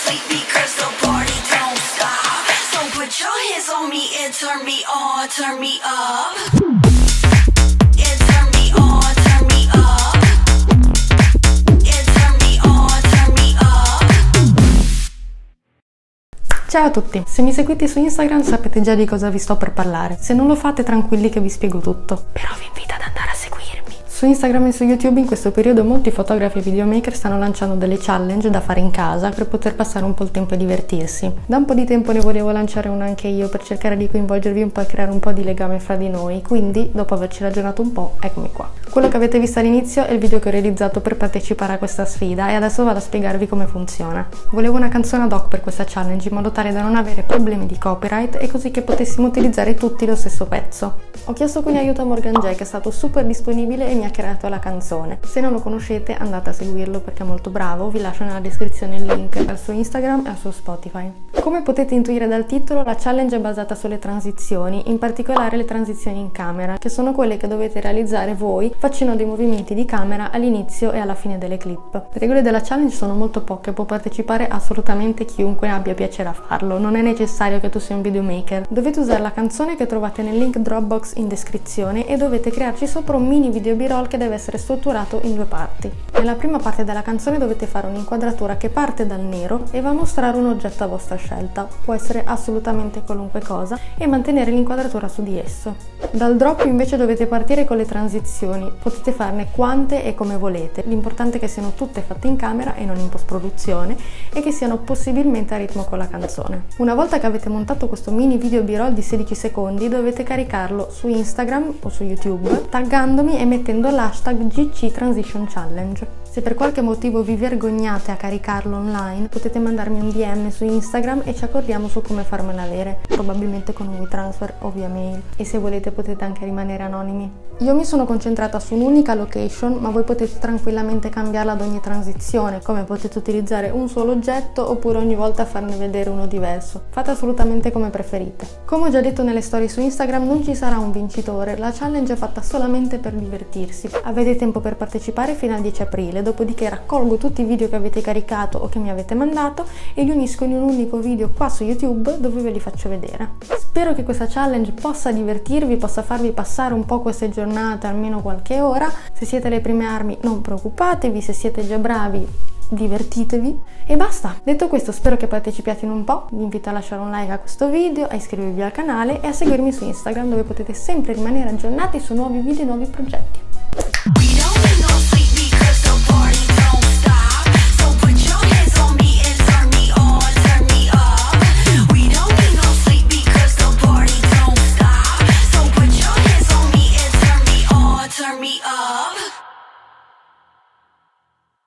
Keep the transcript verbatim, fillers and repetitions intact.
sweet because the party don't stop. So put your hands on me and turn me on, turn me up. And turn me on, turn me up. And turn me on, turn me up. Ciao a tutti, se mi seguite su Instagram sapete già di cosa vi sto per parlare. Se non lo fate tranquilli che vi spiego tutto. Però vi invito ad andare a seguirmi. Su Instagram e su YouTube in questo periodo molti fotografi e videomaker stanno lanciando delle challenge da fare in casa per poter passare un po' il tempo e divertirsi. Da un po' di tempo ne volevo lanciare una anche io per cercare di coinvolgervi un po' e creare un po' di legame fra di noi, quindi dopo averci ragionato un po', eccomi qua. Quello che avete visto all'inizio è il video che ho realizzato per partecipare a questa sfida e adesso vado a spiegarvi come funziona. Volevo una canzone ad hoc per questa challenge in modo tale da non avere problemi di copyright e così che potessimo utilizzare tutti lo stesso pezzo. Ho chiesto quindi aiuto a Morgan J, che è stato super disponibile e mi ha creato la canzone. Se non lo conoscete andate a seguirlo perché è molto bravo, vi lascio nella descrizione il link al suo Instagram e al suo Spotify. Come potete intuire dal titolo, la challenge è basata sulle transizioni, in particolare le transizioni in camera, che sono quelle che dovete realizzare voi facendo dei movimenti di camera all'inizio e alla fine delle clip. Le regole della challenge sono molto poche, può partecipare assolutamente chiunque abbia piacere a farlo, non è necessario che tu sia un videomaker. Dovete usare la canzone che trovate nel link Dropbox in descrizione e dovete crearci sopra un mini video b-roll che deve essere strutturato in due parti. Nella prima parte della canzone dovete fare un'inquadratura che parte dal nero e va a mostrare un oggetto a vostra scelta, può essere assolutamente qualunque cosa, e mantenere l'inquadratura su di esso. Dal drop invece dovete partire con le transizioni, potete farne quante e come volete, l'importante è che siano tutte fatte in camera e non in post-produzione e che siano possibilmente a ritmo con la canzone. Una volta che avete montato questo mini video b-roll di sedici secondi dovete caricarlo su Instagram o su YouTube taggandomi e mettendo l'hashtag G C Transition Challenge. Se per qualche motivo vi vergognate a caricarlo online potete mandarmi un D M su Instagram e ci accordiamo su come farmela avere, probabilmente con un WeTransfer o via mail, e se volete potete anche rimanere anonimi. Io mi sono concentrata su un'unica location, ma voi potete tranquillamente cambiarla ad ogni transizione, come potete utilizzare un solo oggetto oppure ogni volta farne vedere uno diverso. Fate assolutamente come preferite. Come ho già detto nelle storie su Instagram, non ci sarà un vincitore, la challenge è fatta solamente per divertirsi. Avete tempo per partecipare fino al dieci aprile, dopodiché raccolgo tutti i video che avete caricato o che mi avete mandato e li unisco in un unico video qua su YouTube dove ve li faccio vedere. Spero che questa challenge possa divertirvi, possa farvi passare un po' queste giornate, almeno qualche ora. Se siete alle prime armi non preoccupatevi, se siete già bravi divertitevi e basta. Detto questo, spero che partecipiate in un po', vi invito a lasciare un like a questo video, a iscrivervi al canale e a seguirmi su Instagram dove potete sempre rimanere aggiornati su nuovi video e nuovi progetti.